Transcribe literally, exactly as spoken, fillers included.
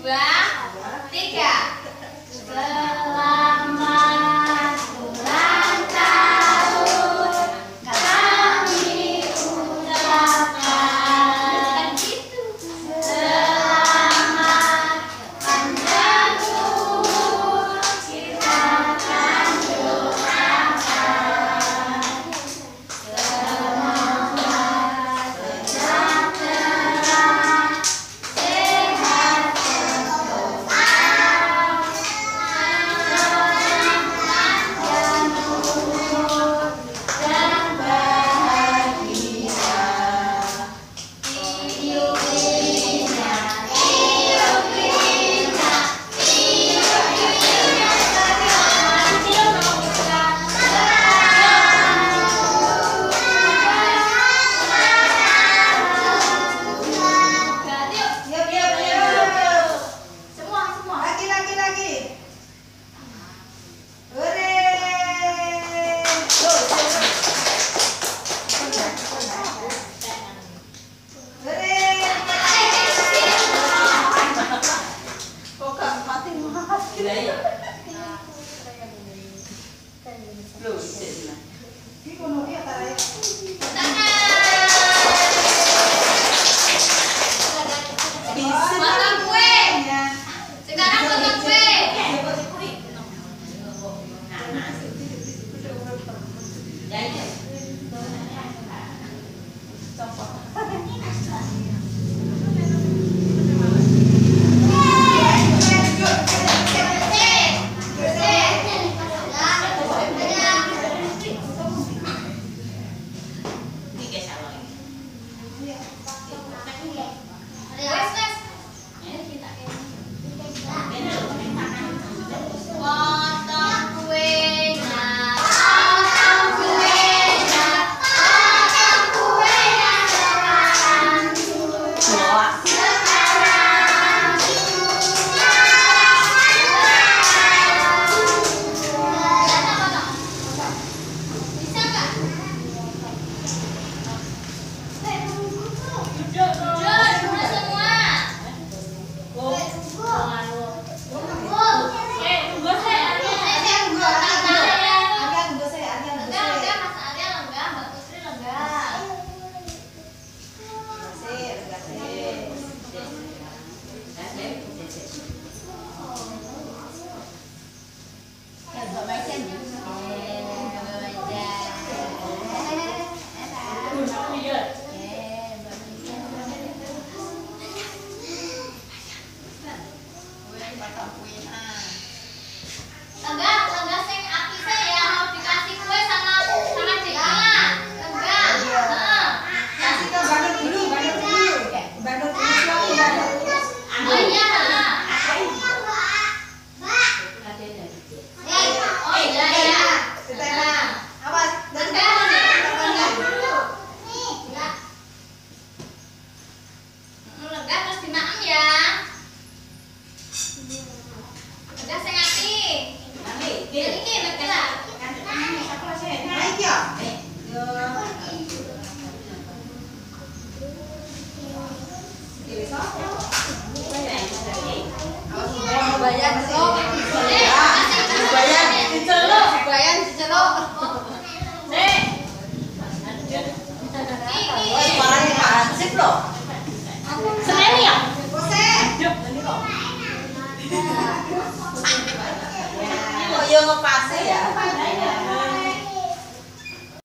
dua, tiga. Selamat ulang tahun kami ucapkan. Selamat panjang umur kita akan doakan. Semoga sejahtera, sehat sentosa, panjang umur dan bahagia. Tiup lilin, tiup lilin, tiup lilin, Yuk, yuk, yuk. semua semua. Lagi, lagi, lagi. Hore. Tuh, tuh, tuh. Hore. Kok gak mati mati? Loh, sini. Ini kono iki tarik. Makan kue. Sekarang makan kue. Wes wes. Potong kuenya, potong kuenya, potong kuenya sekarang. Sekarang. Bisa nggak? Jujur, jujur semua. Eh, tunggu saya. Arya tunggu, Arya tunggu. Arya tunggu saya, Arya tunggu Enggak, saya. enggak, Mas Arya enggak, Mbak Putri enggak. Kasih, kasih. Enggak, enggak sing api saya mau dikasih kue sama sama Dekila. Enggak. Heeh. Kasih ke Bandut dulu, Bandut dulu. Bandut dulu, suami Bandut. Oh iya, heeh. Oh iya ya. Setena. Awas, dan Enggak, enggak. Enggak terus dimaem ya. Enggak sing api. Yang ini Dekila. naik ya. Bayar Masih. Eh, kasih Bayar diceluk, bayar diceluk. Nih. Wes Ini. parane Pak Hansip loh. Seneni ya? Kose. Kok yo ngepase ya?